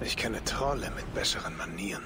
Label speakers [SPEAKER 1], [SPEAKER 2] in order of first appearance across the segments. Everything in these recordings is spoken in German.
[SPEAKER 1] Ich kenne Trolle mit besseren Manieren.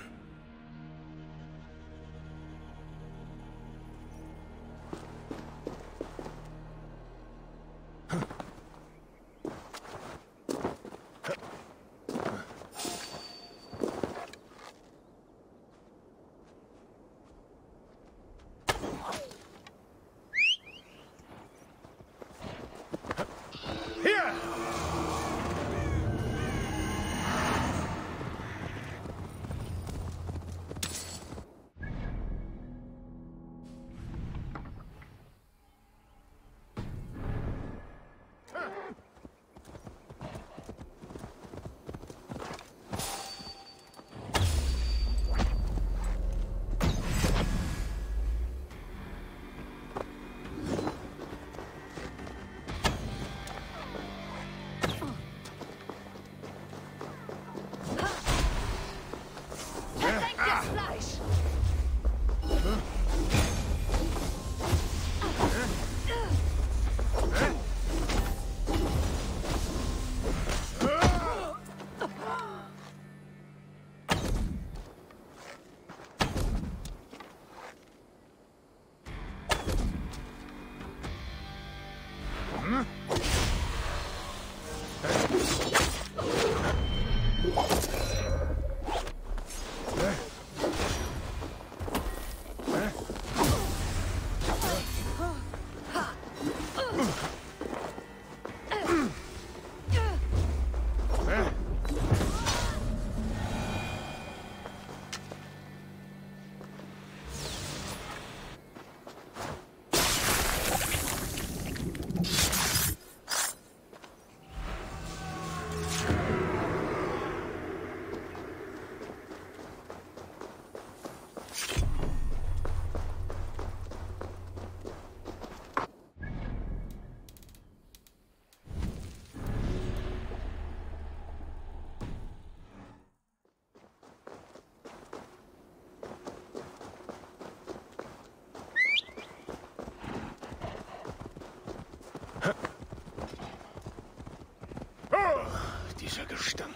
[SPEAKER 1] Dieser Gestank.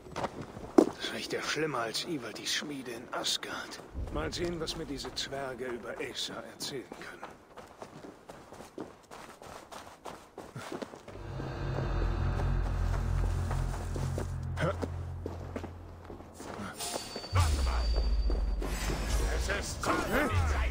[SPEAKER 1] Das riecht ja schlimmer als Ivaldis Schmiede in Asgard. Mal sehen, was mir diese Zwerge über Acer erzählen können.
[SPEAKER 2] Warte mal! Es ist Zeit für die Zeit!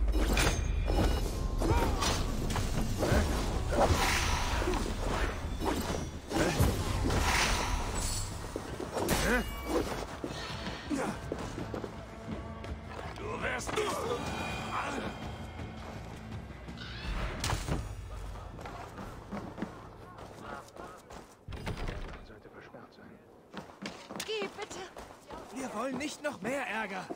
[SPEAKER 2] Du wirst...
[SPEAKER 1] Sollte versperrt sein.
[SPEAKER 3] Geh, bitte!
[SPEAKER 4] Wir wollen nicht noch mehr Ärger.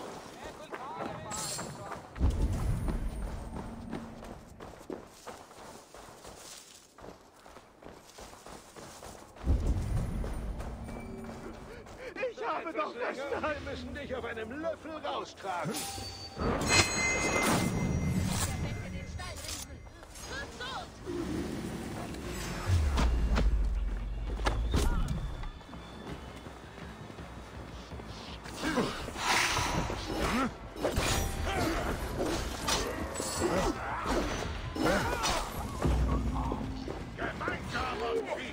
[SPEAKER 2] Ich habe doch verstanden! Wir müssen dich auf einem Löffel raustragen! Gemeinsam und Krieg!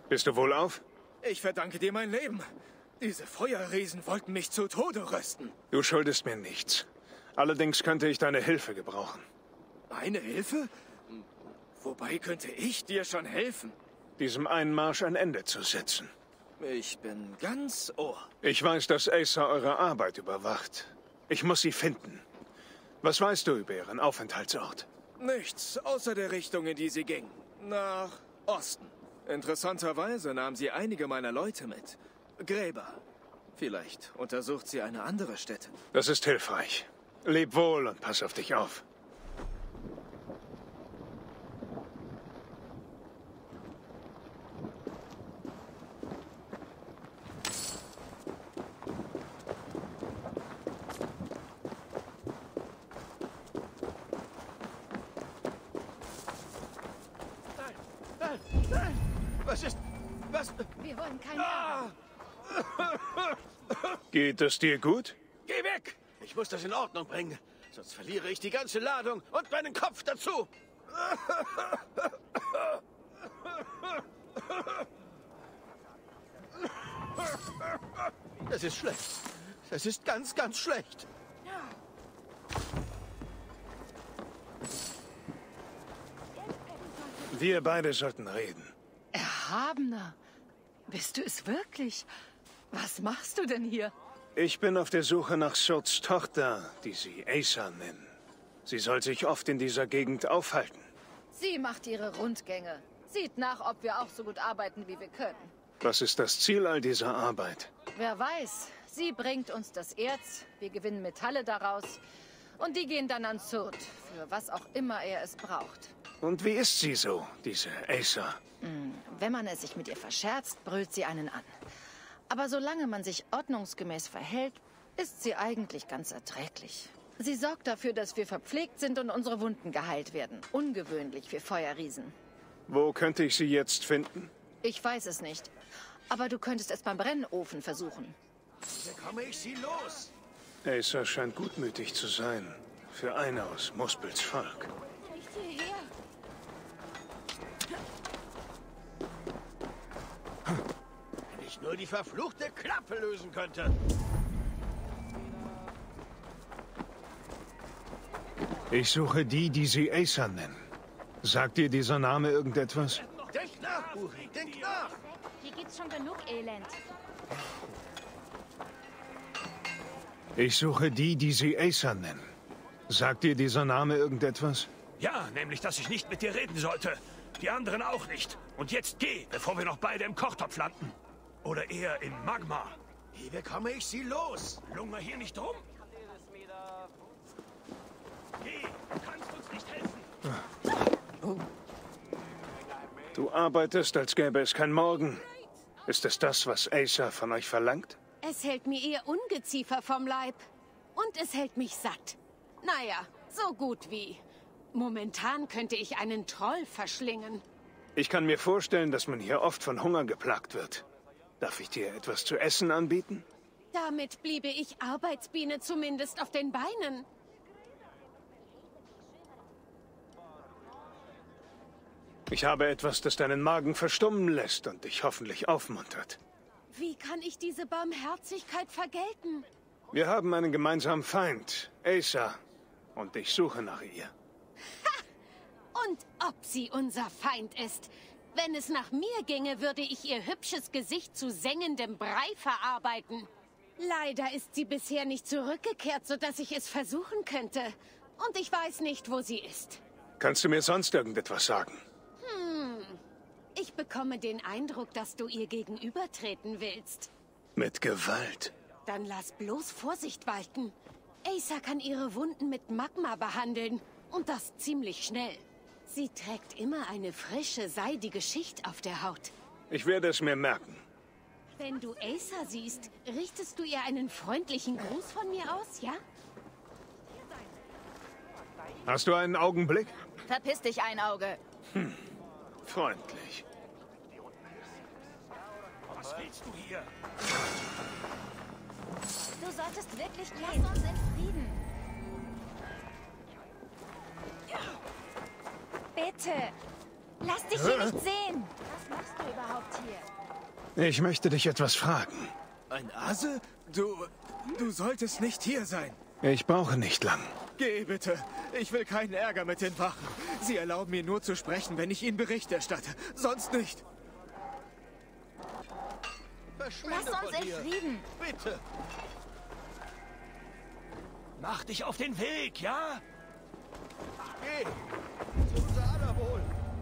[SPEAKER 1] Bist du wohlauf?
[SPEAKER 4] Ich verdanke dir mein Leben. Diese Feuerriesen wollten mich zu Tode rösten.
[SPEAKER 1] Du schuldest mir nichts. Allerdings könnte ich deine Hilfe gebrauchen.
[SPEAKER 4] Meine Hilfe? Wobei könnte ich dir schon helfen?
[SPEAKER 1] Diesem Einmarsch ein Ende zu setzen.
[SPEAKER 4] Ich bin ganz Ohr.
[SPEAKER 1] Ich weiß, dass Acer eure Arbeit überwacht. Ich muss sie finden. Was weißt du über ihren Aufenthaltsort?
[SPEAKER 4] Nichts, außer der Richtung, in die sie ging. Nach Osten. Interessanterweise nahm sie einige meiner Leute mit. Gräber. Vielleicht untersucht sie eine andere Stätte.
[SPEAKER 1] Das ist hilfreich. Leb wohl und pass auf dich auf.
[SPEAKER 2] Nein! Was ist... Was...
[SPEAKER 3] Wir wollen keinen Ärger.
[SPEAKER 1] Geht es dir gut?
[SPEAKER 2] Geh weg! Ich muss das in Ordnung bringen. Sonst verliere ich die ganze Ladung und meinen Kopf dazu. Das ist schlecht. Das ist ganz, ganz schlecht.
[SPEAKER 1] Wir beide sollten reden.
[SPEAKER 3] Erhabener. Bist du es wirklich? Was machst du denn hier?
[SPEAKER 1] Ich bin auf der Suche nach Surts Tochter, die sie Acer nennen. Sie soll sich oft in dieser Gegend aufhalten.
[SPEAKER 3] Sie macht ihre Rundgänge. Sieht nach, ob wir auch so gut arbeiten, wie wir können.
[SPEAKER 1] Was ist das Ziel all dieser Arbeit?
[SPEAKER 3] Wer weiß. Sie bringt uns das Erz, wir gewinnen Metalle daraus. Und die gehen dann an Surt, für was auch immer er es braucht.
[SPEAKER 1] Und wie ist sie so, diese Acer?
[SPEAKER 3] Wenn man es sich mit ihr verscherzt, brüllt sie einen an. Aber solange man sich ordnungsgemäß verhält, ist sie eigentlich ganz erträglich. Sie sorgt dafür, dass wir verpflegt sind und unsere Wunden geheilt werden. Ungewöhnlich für Feuerriesen.
[SPEAKER 1] Wo könnte ich sie jetzt finden?
[SPEAKER 3] Ich weiß es nicht. Aber du könntest es beim Brennofen versuchen.
[SPEAKER 2] Wie bekomme ich sie los?
[SPEAKER 1] Acer scheint gutmütig zu sein. Für eine aus Muspels Volk.
[SPEAKER 3] Nicht hierher.
[SPEAKER 2] Wenn ich nur die verfluchte Klappe lösen könnte.
[SPEAKER 1] Ich suche die, die sie Acer nennen. Sagt dir dieser Name irgendetwas?
[SPEAKER 2] Denk nach, Uri, denk nach!
[SPEAKER 5] Hier gibt's schon genug Elend.
[SPEAKER 1] Ich suche die, die sie Acer nennen. Sagt dir dieser Name irgendetwas?
[SPEAKER 6] Ja, nämlich, dass ich nicht mit dir reden sollte. Die anderen auch nicht. Und jetzt geh, bevor wir noch beide im Kochtopf landen. Oder eher im Magma.
[SPEAKER 2] Wie bekomme ich sie los?
[SPEAKER 6] Lunger hier nicht rum. Geh, du kannst uns nicht helfen.
[SPEAKER 1] Du arbeitest, als gäbe es kein Morgen. Ist es das, was Acer von euch verlangt?
[SPEAKER 7] Es hält mir ihr Ungeziefer vom Leib. Und es hält mich satt. Naja, so gut wie. Momentan könnte ich einen Troll verschlingen.
[SPEAKER 1] Ich kann mir vorstellen, dass man hier oft von Hunger geplagt wird. Darf ich dir etwas zu essen anbieten?
[SPEAKER 7] Damit bliebe ich Arbeitsbiene zumindest auf den Beinen.
[SPEAKER 1] Ich habe etwas, das deinen Magen verstummen lässt und dich hoffentlich aufmuntert.
[SPEAKER 7] Wie kann ich diese Barmherzigkeit vergelten?
[SPEAKER 1] Wir haben einen gemeinsamen Feind, Acer. Und ich suche nach ihr.
[SPEAKER 7] Und ob sie unser Feind ist. Wenn es nach mir ginge, würde ich ihr hübsches Gesicht zu sengendem Brei verarbeiten. Leider ist sie bisher nicht zurückgekehrt, sodass ich es versuchen könnte. Und ich weiß nicht, wo sie ist.
[SPEAKER 1] Kannst du mir sonst irgendetwas sagen?
[SPEAKER 7] Ich bekomme den Eindruck, dass du ihr gegenübertreten willst.
[SPEAKER 1] Mit Gewalt.
[SPEAKER 7] Dann lass bloß Vorsicht walten. Acer kann ihre Wunden mit Magma behandeln. Und das ziemlich schnell. Sie trägt immer eine frische, seidige Schicht auf der Haut.
[SPEAKER 1] Ich werde es mir merken.
[SPEAKER 7] Wenn du Acer siehst, richtest du ihr einen freundlichen Gruß von mir aus, ja?
[SPEAKER 1] Hast du einen Augenblick?
[SPEAKER 3] Verpiss dich, Einauge.
[SPEAKER 1] Freundlich.
[SPEAKER 6] Was willst du hier?
[SPEAKER 5] Du solltest wirklich gehen. Lass uns in Frieden. Bitte. Lass dich hier nicht sehen. machst du überhaupt hier?
[SPEAKER 1] Ich möchte dich etwas fragen.
[SPEAKER 4] Ein Ase? Du solltest nicht hier sein.
[SPEAKER 1] Ich brauche nicht lang.
[SPEAKER 4] Geh bitte. Ich will keinen Ärger mit den Wachen. Sie erlauben mir nur zu sprechen, wenn ich ihnen Bericht erstatte. Sonst nicht.
[SPEAKER 2] Verschwinde
[SPEAKER 5] Lass uns
[SPEAKER 2] von
[SPEAKER 5] in
[SPEAKER 2] hier.
[SPEAKER 5] Frieden.
[SPEAKER 2] Bitte.
[SPEAKER 6] Mach dich auf den Weg, ja?
[SPEAKER 2] Geh. Zu unser aller Wohl.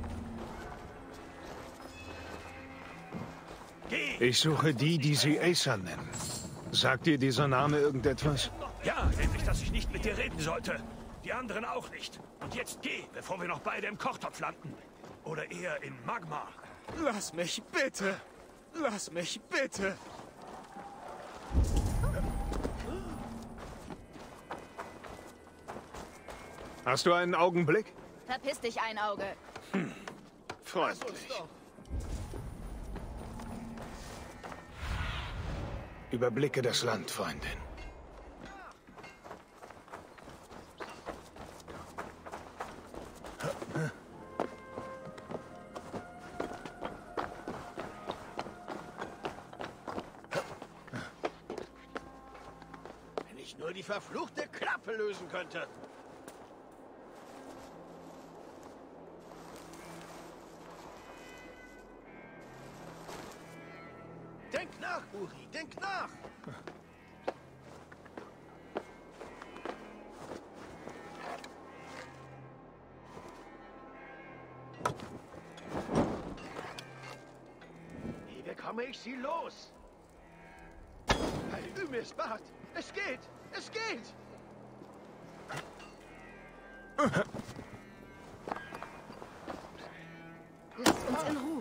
[SPEAKER 6] Geh!
[SPEAKER 1] Ich suche die sie Acer nennen. Sagt dir dieser Name irgendetwas?
[SPEAKER 6] Ja, nämlich, dass ich nicht mit dir reden sollte. Die anderen auch nicht. Und jetzt geh, bevor wir noch beide im Kochtopf landen. Oder eher in Magma.
[SPEAKER 4] Lass mich, bitte. Lass mich, bitte.
[SPEAKER 1] Hast du einen Augenblick?
[SPEAKER 3] Verpiss dich, ein Auge.
[SPEAKER 1] Freundlich. Überblicke das Land, Freundin.
[SPEAKER 2] Wenn ich nur die verfluchte Klappe lösen könnte. Denk nach, Uri, denk nach! Wie bekomme ich sie los? Hey, Ümis Bart! Es geht! Es geht!
[SPEAKER 3] Lass uns in Ruhe.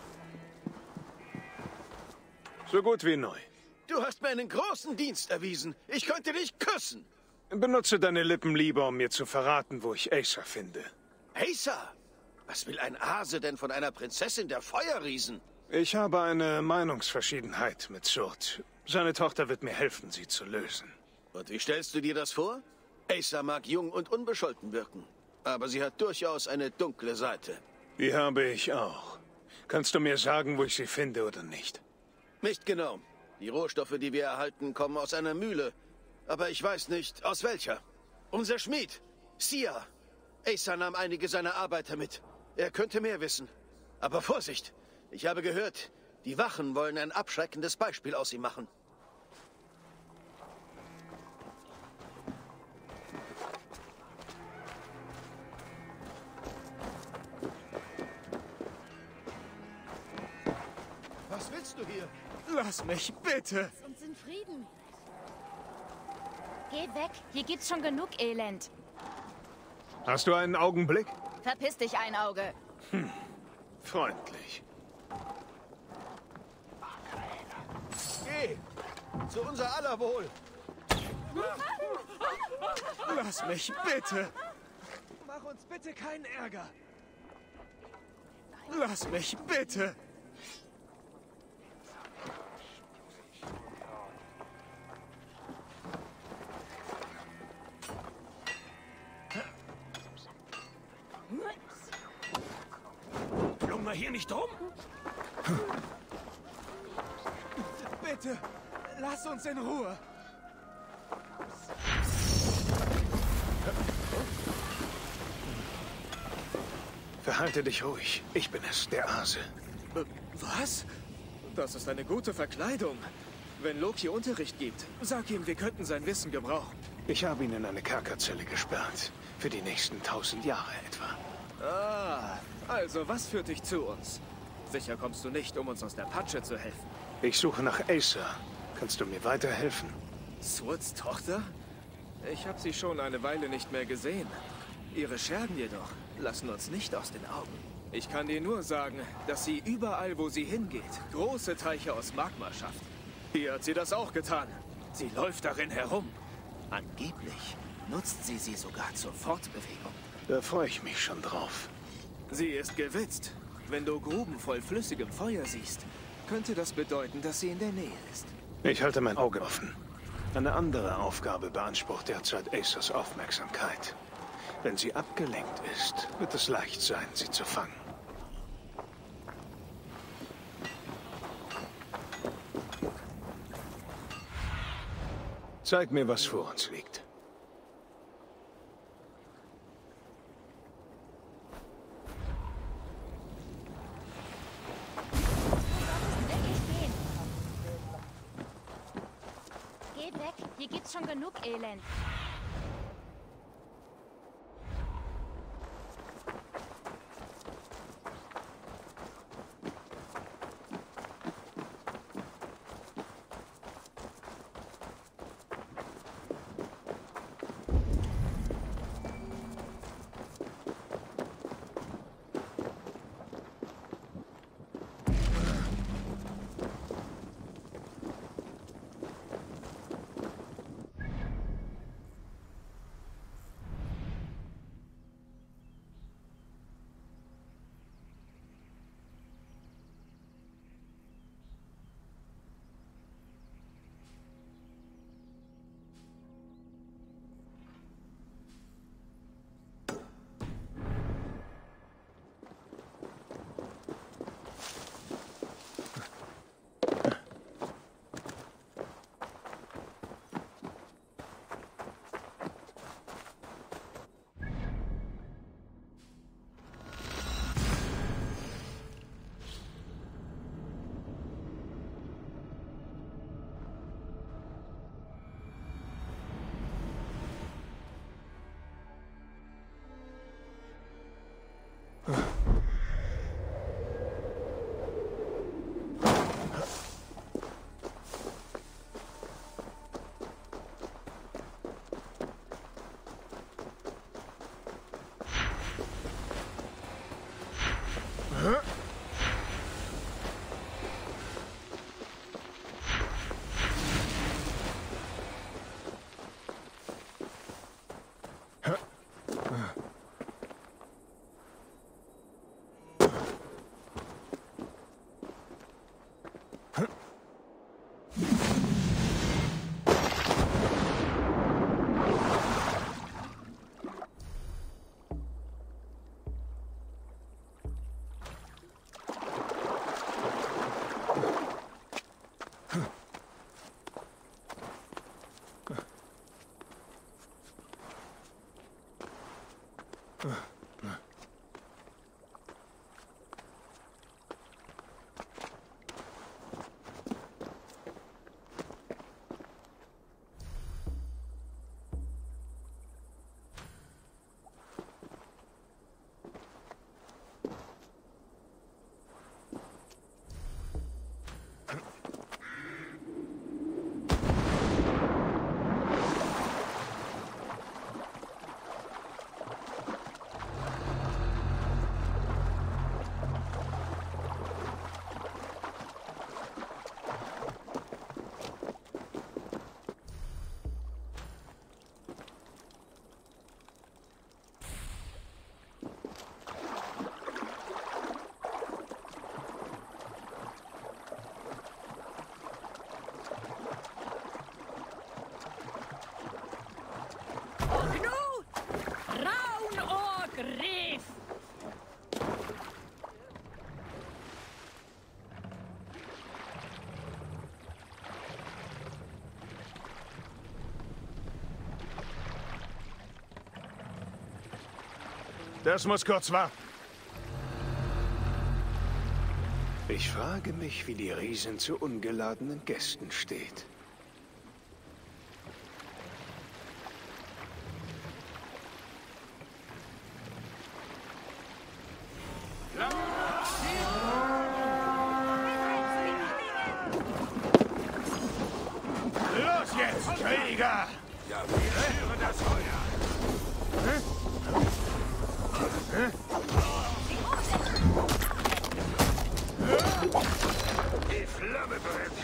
[SPEAKER 1] So gut wie neu.
[SPEAKER 2] Du hast mir einen großen Dienst erwiesen. Ich könnte dich küssen.
[SPEAKER 1] Benutze deine Lippen lieber, um mir zu verraten, wo ich Acer finde.
[SPEAKER 2] Acer! Was will ein Ase denn von einer Prinzessin der Feuerriesen?
[SPEAKER 1] Ich habe eine Meinungsverschiedenheit mit Surt. Seine Tochter wird mir helfen, sie zu lösen.
[SPEAKER 2] Und wie stellst du dir das vor? Acer mag jung und unbescholten wirken. Aber sie hat durchaus eine dunkle Seite.
[SPEAKER 1] Die habe ich auch. Kannst du mir sagen, wo ich sie finde oder nicht?
[SPEAKER 2] Nicht genau. Die Rohstoffe, die wir erhalten, kommen aus einer Mühle. Aber ich weiß nicht, aus welcher. Unser Schmied, Sia. Acer nahm einige seiner Arbeiter mit. Er könnte mehr wissen. Aber Vorsicht! Ich habe gehört, die Wachen wollen ein abschreckendes Beispiel aus ihm machen. Was willst du hier?
[SPEAKER 4] Lass mich, bitte.
[SPEAKER 5] Lass uns in Frieden. Geh weg. Hier gibt's schon genug Elend.
[SPEAKER 1] Hast du einen Augenblick?
[SPEAKER 3] Verpiss dich, ein Auge.
[SPEAKER 1] Freundlich.
[SPEAKER 2] Geh! Zu unser aller Wohl!
[SPEAKER 4] Lass mich, bitte. Mach uns bitte keinen Ärger. Lass mich, bitte.
[SPEAKER 6] Junge, hier nicht rum?
[SPEAKER 4] Bitte, lass uns in Ruhe.
[SPEAKER 1] Verhalte dich ruhig. Ich bin es, der Ase.
[SPEAKER 4] Was? Das ist eine gute Verkleidung. Wenn Loki Unterricht gibt, sag ihm, wir könnten sein Wissen gebrauchen.
[SPEAKER 1] Ich habe ihn in eine Kerkerzelle gesperrt. Für die nächsten 1000 Jahre etwa.
[SPEAKER 4] Ah, also was führt dich zu uns? Sicher kommst du nicht, um uns aus der Patsche zu helfen.
[SPEAKER 1] Ich suche nach Acer. Kannst du mir weiterhelfen?
[SPEAKER 4] Surts Tochter? Ich habe sie schon eine Weile nicht mehr gesehen. Ihre Schergen jedoch lassen uns nicht aus den Augen. Ich kann dir nur sagen, dass sie überall, wo sie hingeht, große Teiche aus Magma schafft. Hier hat sie das auch getan. Sie läuft darin herum. Angeblich nutzt sie sogar zur Fortbewegung.
[SPEAKER 1] Da freue ich mich schon drauf.
[SPEAKER 4] Sie ist gewitzt. Wenn du Gruben voll flüssigem Feuer siehst, könnte das bedeuten, dass sie in der Nähe ist.
[SPEAKER 1] Ich halte mein Auge offen. Eine andere Aufgabe beansprucht derzeit Acers Aufmerksamkeit. Wenn sie abgelenkt ist, wird es leicht sein, sie zu fangen. Zeig mir, was vor uns liegt.
[SPEAKER 5] Geht weg. Hier gibt's schon genug Elend.
[SPEAKER 1] Das muss kurz warten. Ich frage mich, wie die Riesin zu ungeladenen Gästen steht.
[SPEAKER 6] Los jetzt, Krieger! Ja, wir führen das Feuer! Die Flamme brennt!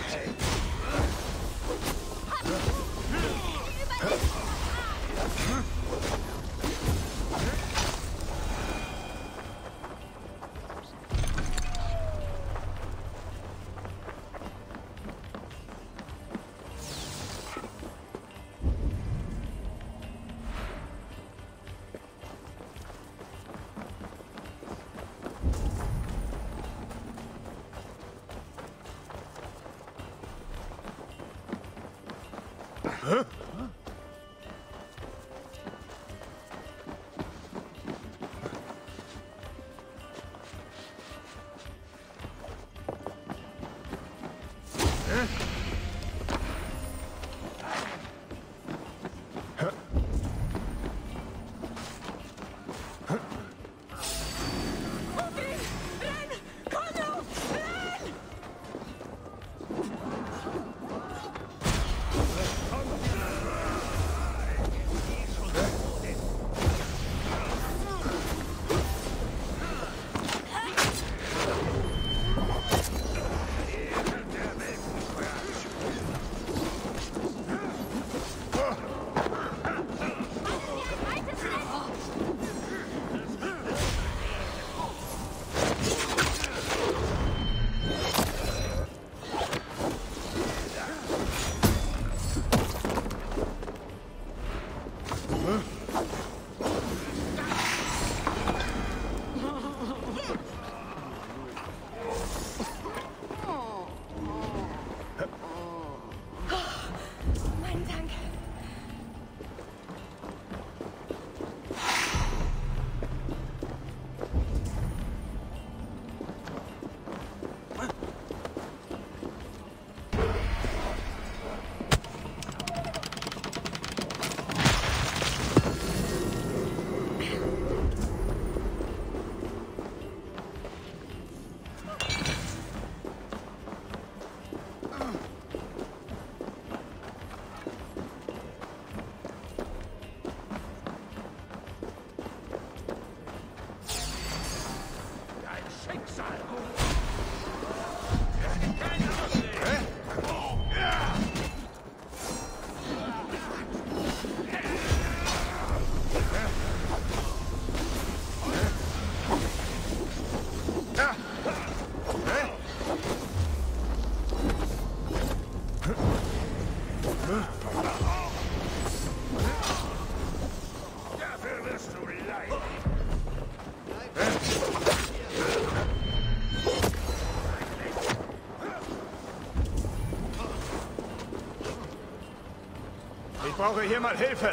[SPEAKER 1] Ich brauche hier mal Hilfe.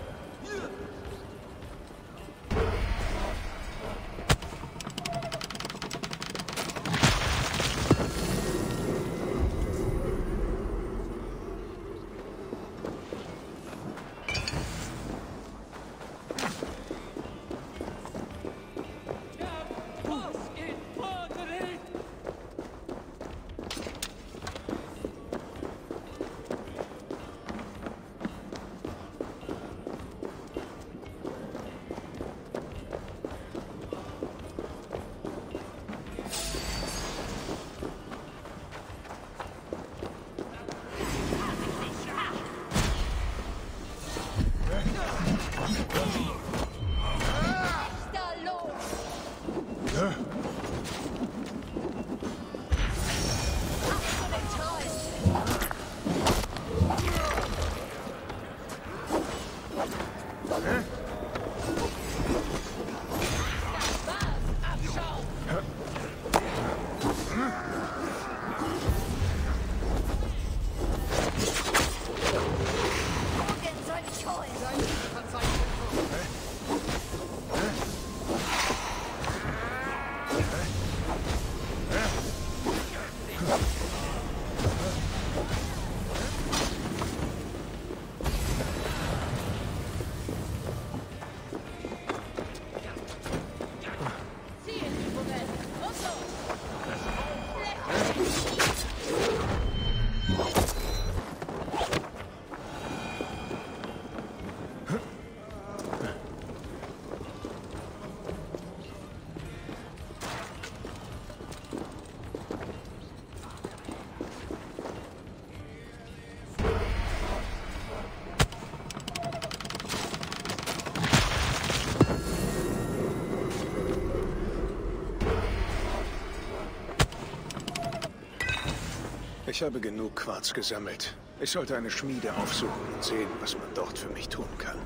[SPEAKER 1] Ich habe genug Quarz gesammelt. Ich sollte eine Schmiede aufsuchen und sehen, was man dort für mich tun kann.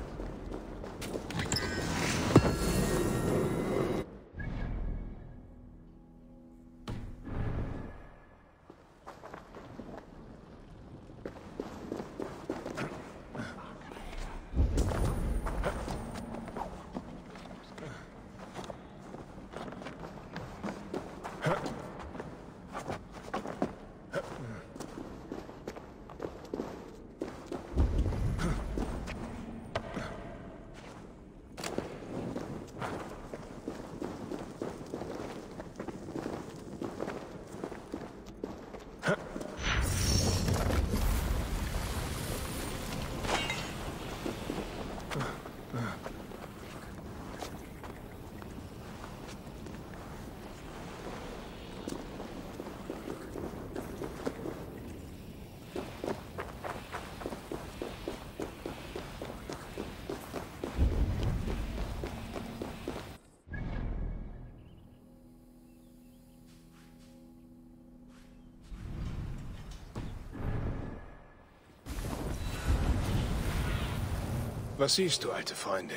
[SPEAKER 1] Was siehst du, alte Freundin?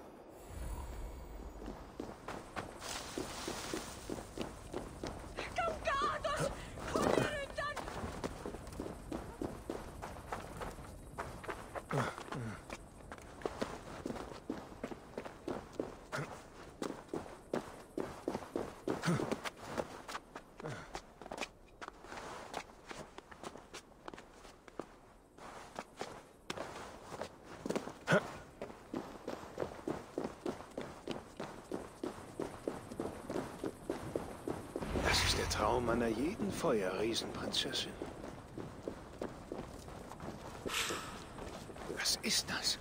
[SPEAKER 1] Das ist der Traum einer jeden Feuerriesenprinzessin. Was ist das?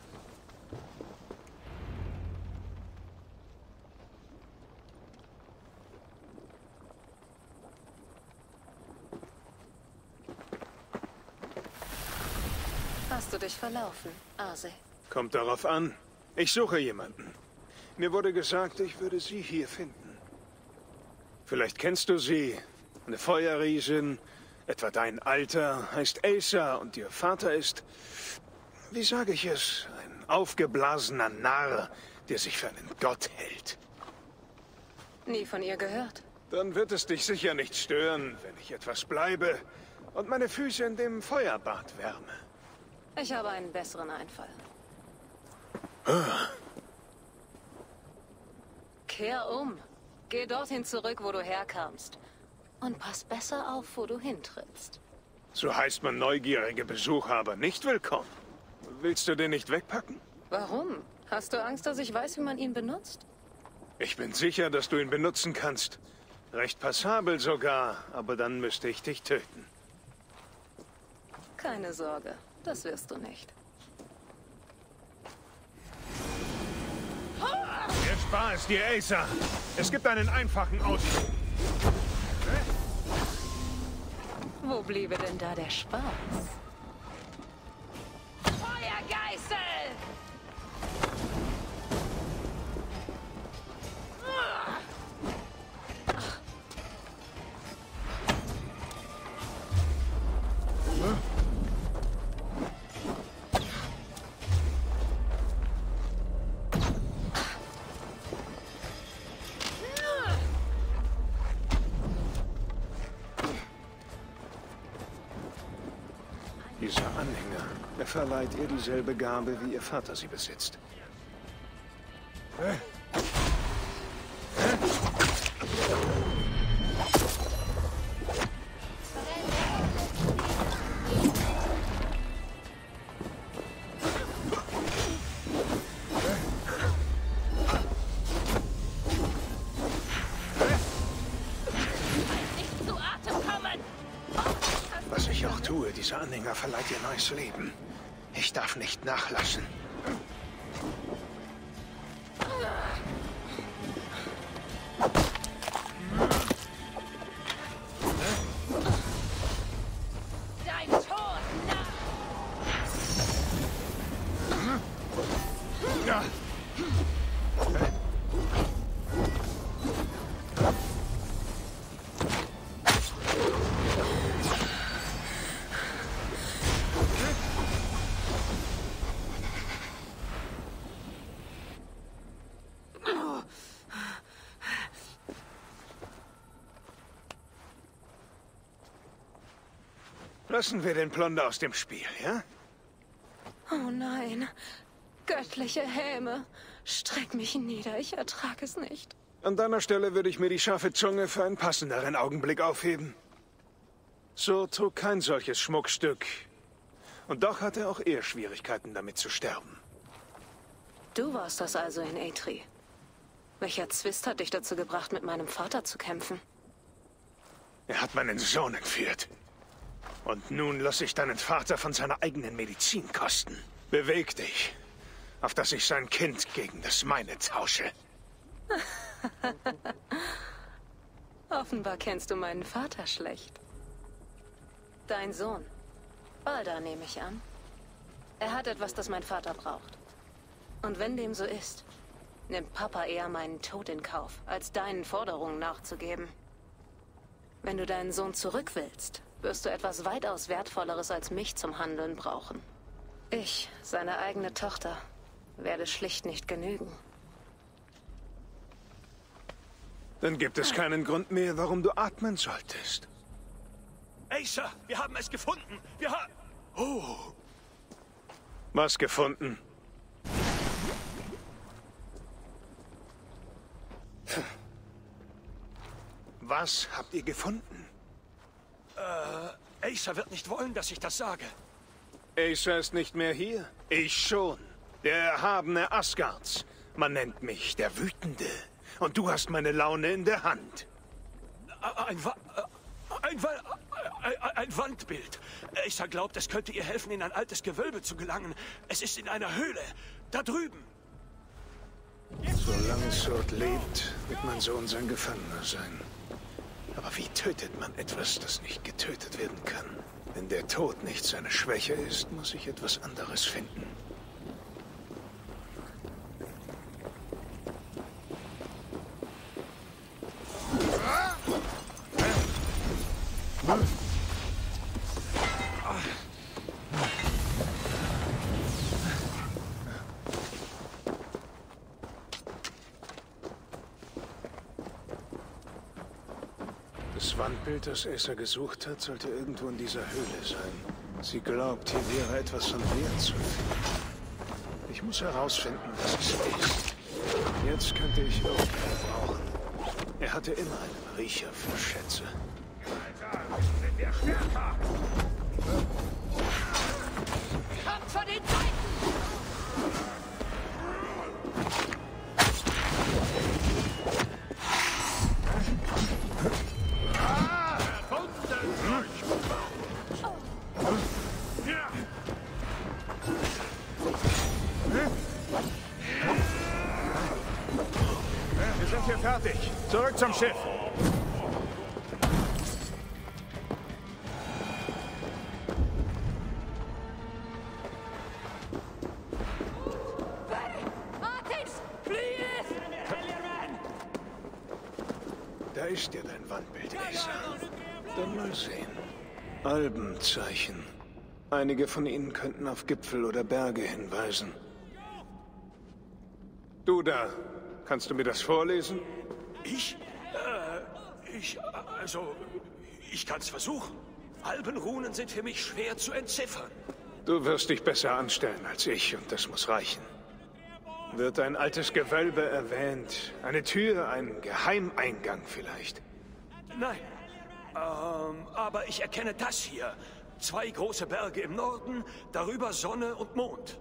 [SPEAKER 3] Hast du dich verlaufen, Aase?
[SPEAKER 1] Kommt darauf an. Ich suche jemanden. Mir wurde gesagt, ich würde sie hier finden. Vielleicht kennst du sie. Eine Feuerriesin, etwa dein Alter, heißt Acer und ihr Vater ist, wie sage ich es, ein aufgeblasener Narr, der sich für einen Gott hält.
[SPEAKER 3] Nie von ihr gehört.
[SPEAKER 1] Dann wird es dich sicher nicht stören, wenn ich etwas bleibe und meine Füße in dem Feuerbad wärme.
[SPEAKER 3] Ich habe einen besseren Einfall. Kehr um. Geh dorthin zurück, wo du herkamst. Und pass besser auf, wo du hintrittst.
[SPEAKER 1] So heißt man neugierige Besucher aber nicht willkommen. Willst du den nicht wegpacken?
[SPEAKER 3] Warum? Hast du Angst, dass ich weiß, wie man ihn benutzt?
[SPEAKER 1] Ich bin sicher, dass du ihn benutzen kannst. Recht passabel sogar, aber dann müsste ich dich töten.
[SPEAKER 3] Keine Sorge, das wirst du nicht.
[SPEAKER 1] Erspar es dir, Acer. Es gibt einen einfachen Ausweg.
[SPEAKER 3] Wo bliebe denn da der Spaß?
[SPEAKER 7] Feuergeißel!
[SPEAKER 1] Dieser Anhänger, er verleiht ihr dieselbe Gabe, wie ihr Vater sie besitzt.
[SPEAKER 7] Nicht zu Atem kommen!
[SPEAKER 1] Was ich auch tue, dieser Anhänger verleiht ihr neues Leben. Ich darf nicht nachlassen.
[SPEAKER 7] Dein Tod nah!
[SPEAKER 1] Ja. Lassen wir den Plunder aus dem Spiel, ja?
[SPEAKER 3] Oh nein. Göttliche Häme. Streck mich nieder, ich ertrage es nicht.
[SPEAKER 1] An deiner Stelle würde ich mir die scharfe Zunge für einen passenderen Augenblick aufheben. So trug kein solches Schmuckstück. Und doch hatte auch er Schwierigkeiten damit zu sterben.
[SPEAKER 3] Du warst das also in Eitri. Welcher Zwist hat dich dazu gebracht, mit meinem Vater zu kämpfen?
[SPEAKER 1] Er hat meinen Sohn entführt. Und nun lasse ich deinen Vater von seiner eigenen Medizin kosten. Beweg dich, auf dass ich sein Kind gegen das meine tausche.
[SPEAKER 8] Offenbar kennst du meinen Vater schlecht. Dein Sohn. Baldur, nehme ich an. Er hat etwas, das mein Vater braucht. Und wenn dem so ist, nimmt Papa eher meinen Tod in Kauf, als deinen Forderungen nachzugeben. Wenn du deinen Sohn zurück willst, wirst du etwas weitaus Wertvolleres als mich zum Handeln brauchen. Ich, seine eigene Tochter, werde schlicht nicht genügen.
[SPEAKER 1] Dann gibt es keinen Grund mehr, warum du atmen solltest.
[SPEAKER 6] Acer, wir haben es gefunden. Wir haben... Oh.
[SPEAKER 1] Was gefunden? Was habt ihr gefunden?
[SPEAKER 6] Acer wird nicht wollen, dass ich das sage.
[SPEAKER 1] Acer ist nicht mehr hier. Ich schon. Der Erhabene Asgards. Man nennt mich der Wütende. Und du hast meine Laune in der Hand.
[SPEAKER 6] Ein Wandbild. Acer glaubt, es könnte ihr helfen, in ein altes Gewölbe zu gelangen. Es ist in einer Höhle. Da drüben.
[SPEAKER 1] Solange Sword lebt, wird mein Sohn sein Gefangener sein. Aber wie tötet man etwas, das nicht getötet werden kann? Wenn der Tod nicht seine Schwäche ist, muss ich etwas anderes finden. Das Wandbild, das Acer gesucht hat, sollte irgendwo in dieser Höhle sein. Sie glaubt, hier wäre etwas von Wert zu finden. Ich muss herausfinden, was es ist. Jetzt könnte ich irgendwen brauchen. Er hatte immer einen Riecher für Schätze.
[SPEAKER 6] Alter, sind wir stärker!
[SPEAKER 7] Kommt von den Seiten!
[SPEAKER 1] Wir sind hier fertig. Zurück zum Schiff. Da ist dir dein Wandbild, Acer. Dann mal sehen. Albenzeichen. Einige von ihnen könnten auf Gipfel oder Berge hinweisen. Du da, kannst du mir das vorlesen?
[SPEAKER 6] Ich kann's versuchen. Albenrunen sind für mich schwer zu entziffern.
[SPEAKER 1] Du wirst dich besser anstellen als ich und das muss reichen. Wird ein altes Gewölbe erwähnt? Eine Tür, ein Geheimeingang vielleicht?
[SPEAKER 6] Nein. Aber ich erkenne das hier. 2 große Berge im Norden, darüber Sonne und Mond.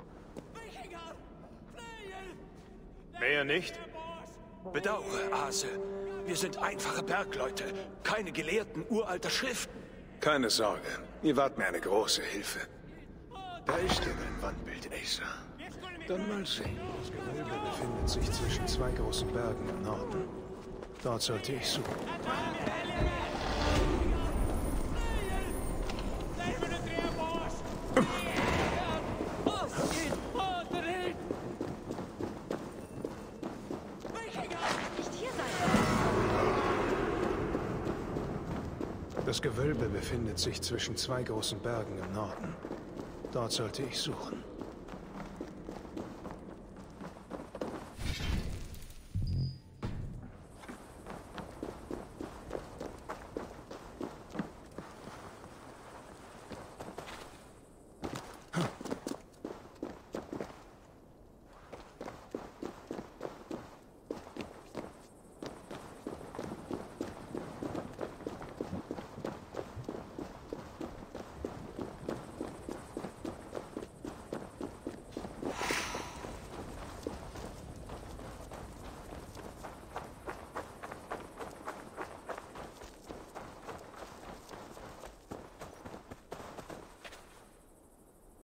[SPEAKER 1] Mehr nicht?
[SPEAKER 6] Bedauere, Ase. Wir sind einfache Bergleute, keine Gelehrten uralter Schriften.
[SPEAKER 1] Keine Sorge, ihr wart mir eine große Hilfe. Da ist dir dein Wandbild, Acer. Dann mal sehen. Das Gewölbe befindet sich zwischen 2 großen Bergen im Norden. Dort sollte ich suchen. Das Gewölbe befindet sich zwischen 2 großen Bergen im Norden. Dort sollte ich suchen.